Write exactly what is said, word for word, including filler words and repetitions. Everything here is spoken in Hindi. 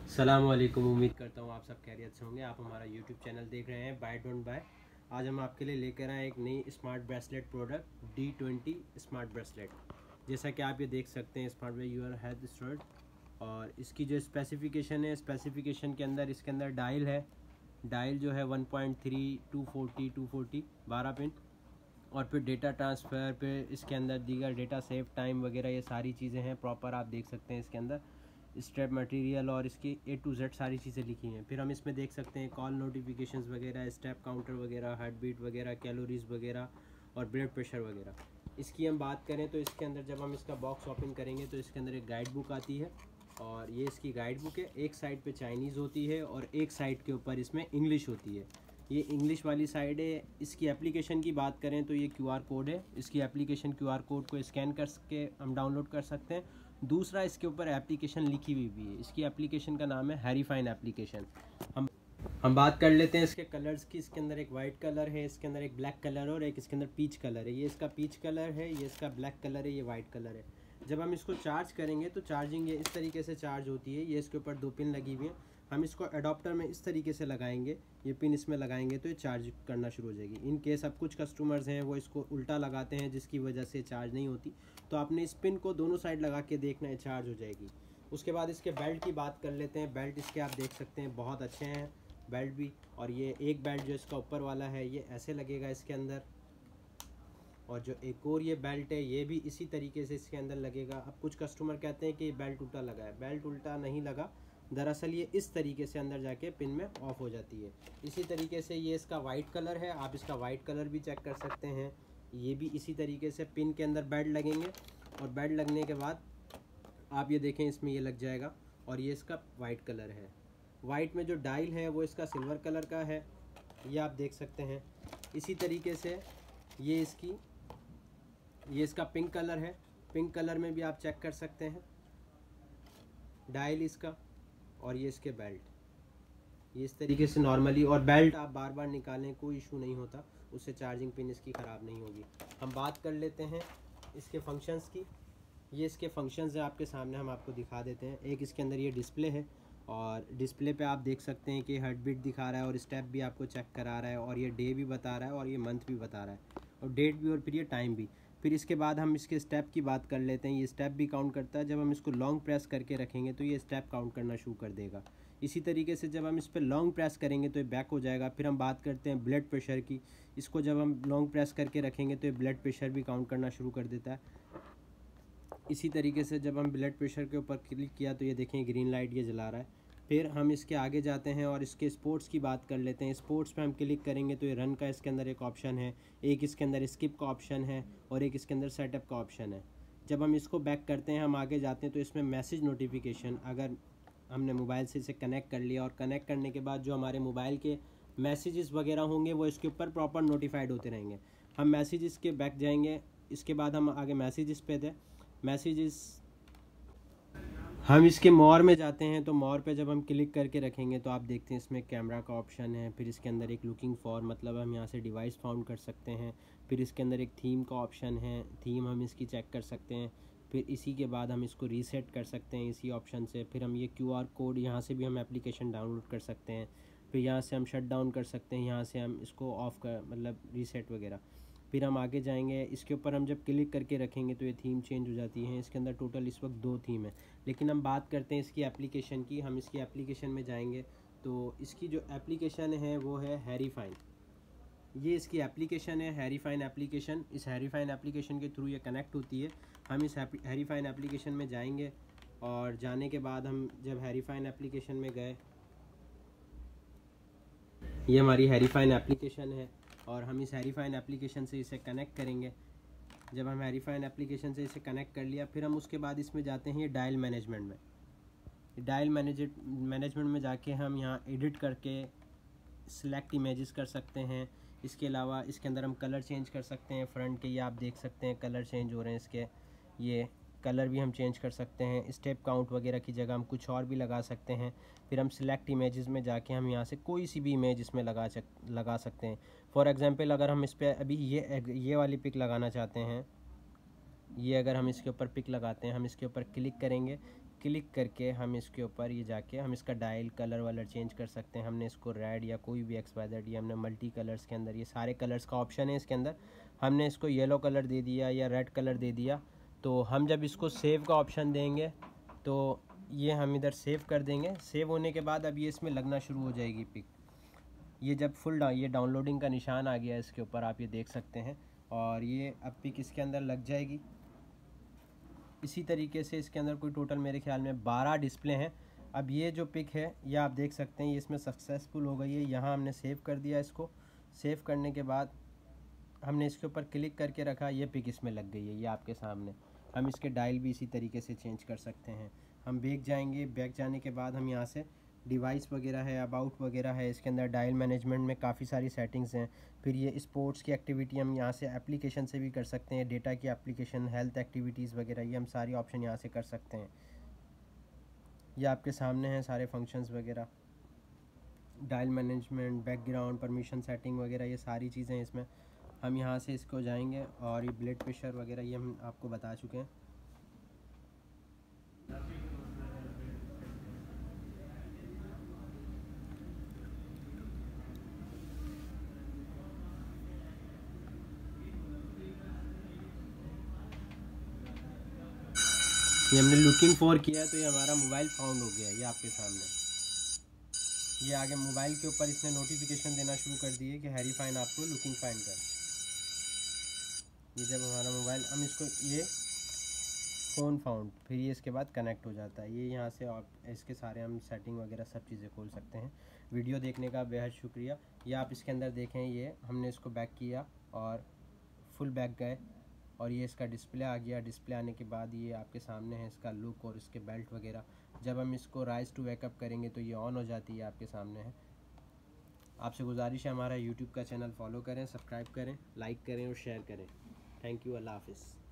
सलामुअलैकुम। उम्मीद करता हूँ आप सब खैरियत से होंगे। आप हमारा यूट्यूब चैनल देख रहे हैं बाय डोंट बाय। आज हम आपके लिए लेकर आए एक नई smart bracelet product D twenty smart bracelet. जैसा कि आप ये देख सकते हैं smart by your head stored. और इसकी जो स्पेसिफिकेशन है, स्पेसिफिकेशन के अंदर इसके अंदर डायल है। डायल जो है one point three two forty two forty बारह पिन। और फिर डेटा ट्रांसफ़र पे इसके अंदर दीगर डेटा सेव टाइम वगैरह ये सारी चीज़ें हैं प्रॉपर। आप देख सकते हैं इसके अंदर स्ट्रैप मटेरियल और इसकी ए टू जेड सारी चीज़ें लिखी हैं। फिर हम इसमें देख सकते हैं कॉल नोटिफिकेशंस वगैरह, स्टेप काउंटर वगैरह, हार्ट बीट वगैरह, कैलोरीज वगैरह और ब्लड प्रेशर वगैरह। इसकी हम बात करें तो इसके अंदर जब हम इसका बॉक्स ओपन करेंगे तो इसके अंदर एक गाइड बुक आती है। और ये इसकी गाइड बुक है। एक साइड पे चाइनीज़ होती है और एक साइड के ऊपर इसमें इंग्लिश होती है। ये इंग्लिश वाली साइड है। इसकी एप्लीकेशन की बात करें तो ये क्यूआर कोड है। इसकी एप्लीकेशन क्यूआर कोड को स्कैन करके हम डाउनलोड कर सकते हैं। दूसरा, इसके ऊपर एप्लीकेशन लिखी हुई भी है। इसकी एप्लीकेशन का नाम है हैरीफाइन एप्लीकेशन। हम हम बात कर लेते हैं इसके कलर्स की। इसके अंदर एक वाइट कलर है, इसके अंदर एक ब्लैक कलर और एक इसके अंदर पीच कलर है। ये इसका पीच कलर है, ये इसका ब्लैक कलर है, ये वाइट कलर है। जब हम इसको चार्ज करेंगे तो चार्जिंग ये इस तरीके से चार्ज होती है। ये इसके ऊपर दो पिन लगी हुई हैं। हम इसको अडोप्टर में इस तरीके से लगाएंगे, ये पिन इसमें लगाएंगे तो ये चार्ज करना शुरू हो जाएगी। इन केस अब कुछ कस्टमर्स हैं वो इसको उल्टा लगाते हैं जिसकी वजह से चार्ज नहीं होती, तो आपने इस पिन को दोनों साइड लगा के देखना है, चार्ज हो जाएगी। उसके बाद इसके बेल्ट की बात कर लेते हैं। बेल्ट इसके आप देख सकते हैं बहुत अच्छे हैं बेल्ट भी। और ये एक बेल्ट जो इसका ऊपर वाला है ये ऐसे लगेगा इसके अंदर, और जो एक और ये बेल्ट है ये भी इसी तरीके से इसके अंदर लगेगा। अब कुछ कस्टमर कहते हैं कि बेल्ट उल्टा लगा है। बेल्ट उल्टा नहीं लगा, दरअसल ये इस तरीके से अंदर जाके पिन में ऑफ हो जाती है। इसी तरीके से ये इसका वाइट कलर है, आप इसका वाइट कलर भी चेक कर सकते हैं। ये भी इसी तरीके से पिन के अंदर बेल्ट लगेंगे और बेल्ट लगने के बाद आप ये देखें इसमें ये लग जाएगा। और ये इसका वाइट कलर है। वाइट में जो डायल है वो इसका सिल्वर कलर का है, ये आप देख सकते हैं। इसी तरीके से ये इसकी ये इसका पिंक कलर है। पिंक कलर में भी आप चेक कर सकते हैं डायल इसका। और ये इसके बेल्ट ये इस तरीके से नॉर्मली, और बेल्ट आप बार बार निकालें कोई इशू नहीं होता, उससे चार्जिंग पिन इसकी ख़राब नहीं होगी। हम बात कर लेते हैं इसके फंक्शंस की। ये इसके फंक्शंस है आपके सामने, हम आपको दिखा देते हैं। एक इसके अंदर ये डिस्प्ले है और डिस्प्ले पे आप देख सकते हैं कि हार्ट बीट दिखा रहा है और स्टेप भी आपको चेक करा रहा है, और ये डे भी बता रहा है और ये मंथ भी बता रहा है और डेट भी, और फिर ये टाइम भी। फिर इसके बाद हम इसके स्टेप की बात कर लेते हैं। ये स्टेप भी काउंट करता है। जब हम इसको लॉन्ग प्रेस करके रखेंगे तो ये स्टेप काउंट करना शुरू कर देगा। इसी तरीके से जब हम इस पर लॉन्ग प्रेस करेंगे तो ये बैक हो जाएगा। फिर हम बात करते हैं ब्लड प्रेशर की। इसको जब हम लॉन्ग प्रेस करके रखेंगे तो ये ब्लड प्रेशर भी काउंट करना शुरू कर देता है। इसी तरीके से जब हम ब्लड प्रेशर के ऊपर क्लिक किया तो ये देखें ग्रीन लाइट ये जला रहा है। फिर हम इसके आगे जाते हैं और इसके स्पोर्ट्स की बात कर लेते हैं। स्पोर्ट्स पे हम क्लिक करेंगे तो ये रन का इसके अंदर एक ऑप्शन है, एक इसके अंदर स्किप का ऑप्शन है और एक इसके अंदर सेटअप का ऑप्शन है। जब हम इसको बैक करते हैं, हम आगे जाते हैं तो इसमें मैसेज नोटिफिकेशन, अगर हमने मोबाइल से इसे कनेक्ट कर लिया और कनेक्ट करने के बाद जो हमारे मोबाइल के मैसेजेस वगैरह होंगे वो इसके ऊपर प्रॉपर नोटिफाइड होते रहेंगे। हम मैसेजेस के बैक जाएंगे। इसके बाद हम आगे मैसेजेस पे थे। मैसेजेस हम इसके मोर में जाते हैं तो मोर पे जब हम क्लिक करके रखेंगे तो आप देखते हैं इसमें कैमरा का ऑप्शन है। फिर इसके अंदर एक लुकिंग फॉर, मतलब हम यहाँ से डिवाइस फाउंड कर सकते हैं। फिर इसके अंदर एक थीम का ऑप्शन है, थीम हम इसकी चेक कर सकते हैं। फिर इसी के बाद हम इसको रीसेट कर सकते हैं इसी ऑप्शन से। फिर हम ये क्यूआर कोड यहाँ से भी हम एप्लीकेशन डाउनलोड कर सकते हैं। फिर यहाँ से हम शट डाउन कर सकते हैं, यहाँ से हम इसको ऑफ़ कर मतलब रीसेट वगैरह। फिर हम आगे जाएंगे। इसके ऊपर हम जब क्लिक करके रखेंगे तो ये थीम चेंज हो जाती है। इसके अंदर टोटल इस वक्त दो थीम है। लेकिन हम बात करते हैं इसकी एप्लीकेशन की। हम इसकी एप्लीकेशन में जाएंगे तो इसकी जो एप्लीकेशन है वो है हैरीफाइन। ये इसकी एप्लीकेशन है हैरीफाइन एप्लीकेशन। इस हैरीफाइन एप्लीकेशन के थ्रू ये कनेक्ट होती है। हम इस हैरीफाइन एप्लीकेशन में जाएंगे और जाने के बाद हम जब हैरीफाइन एप्लीकेशन में गए, ये हमारी हैरीफाइन एप्लीकेशन है और हम इस हैरीफाइन एप्लीकेशन से इसे कनेक्ट करेंगे। जब हम हैरीफाइन एप्लीकेशन से इसे कनेक्ट कर लिया, फिर हम उसके बाद इसमें जाते हैं ये डायल मैनेजमेंट में। डायल मैनेज मैनेजमेंट में जाके हम यहाँ एडिट करके सिलेक्ट इमेजेस कर सकते हैं। इसके अलावा इसके अंदर हम कलर चेंज कर सकते हैं। फ्रंट के ये आप देख सकते हैं कलर चेंज हो रहे हैं इसके, ये कलर भी हम चेंज कर सकते हैं। स्टेप काउंट वगैरह की जगह हम कुछ और भी लगा सकते हैं। फिर हम सिलेक्ट इमेजेस में जाके हम यहाँ से कोई सी भी इमेज इसमें लगा सक लगा सकते हैं। फॉर एग्जांपल अगर हम इस पर अभी ये ये वाली पिक लगाना चाहते हैं, ये अगर हम इसके ऊपर पिक लगाते हैं, हम इसके ऊपर क्लिक करेंगे, क्लिक करके हम इसके ऊपर ये जाके हम इसका डायल कलर वालर चेंज कर सकते हैं। हमने इसको रेड या कोई भी एक्स वाई जेड, ये हमने मल्टी कलर्स के अंदर, ये सारे कलर्स का ऑप्शन है इसके अंदर। हमने इसको येलो कलर दे दिया या रेड कलर दे दिया, तो हम जब इसको सेव का ऑप्शन देंगे तो ये हम इधर सेव कर देंगे। सेव होने के बाद अब ये इसमें लगना शुरू हो जाएगी पिक। ये जब फुल डाउन ये डाउनलोडिंग का निशान आ गया इसके ऊपर, आप ये देख सकते हैं, और ये अब पिक इसके अंदर लग जाएगी। इसी तरीके से इसके अंदर कोई टोटल मेरे ख्याल में बारह डिस्प्ले हैं। अब ये जो पिक है ये आप देख सकते हैं, ये इसमें सक्सेसफुल हो गई है। यहाँ हमने सेव कर दिया इसको। सेव करने के बाद हमने इसके ऊपर क्लिक करके रखा, ये पिक इसमें लग गई है, ये आपके सामने। हम इसके डायल भी इसी तरीके से चेंज कर सकते हैं। हम बैक जाएंगे, बैक जाने के बाद हम यहाँ से डिवाइस वगैरह है, अबाउट वगैरह है, इसके अंदर डायल मैनेजमेंट में काफ़ी सारी सेटिंग्स हैं। फिर ये स्पोर्ट्स की एक्टिविटी हम यहाँ से एप्लीकेशन से भी कर सकते हैं, डेटा की एप्लीकेशन, हेल्थ एक्टिविटीज़ वगैरह, ये हम सारी ऑप्शन यहाँ से कर सकते हैं। ये आपके सामने हैं सारे फंक्शंस वगैरह, dial management, background, permission setting वगैरह, ये सारी चीज़ें इसमें। हम यहाँ से इसको जाएंगे और ये ब्लड प्रेशर वगैरह ये हम आपको बता चुके हैं। ये हमने लुकिंग फॉर किया तो ये हमारा मोबाइल फाउंड हो गया, ये आपके सामने। ये आगे मोबाइल के ऊपर इसने नोटिफिकेशन देना शुरू कर दिए कि हैरी फाइन आपको लुकिंग फाइंड कर। ये जब हमारा मोबाइल, हम इसको ये फ़ोन फाउंड, फिर ये इसके बाद कनेक्ट हो जाता है। ये यहाँ से आप इसके सारे हम सेटिंग वगैरह सब चीज़ें खोल सकते हैं। वीडियो देखने का बेहद शुक्रिया। ये आप इसके अंदर देखें, ये हमने इसको बैक किया और फुल बैक गए और ये इसका डिस्प्ले आ गया। डिस्प्ले आने के बाद ये आपके सामने है इसका लुक और इसके बेल्ट वगैरह। जब हम इसको राइज टू वेकअप करेंगे तो ये ऑन हो जाती है, आपके सामने है। आपसे गुजारिश है हमारा यूट्यूब का चैनल फॉलो करें, सब्सक्राइब करें, लाइक करें और शेयर करें। थैंक यू, अल्लाह हाफिज़।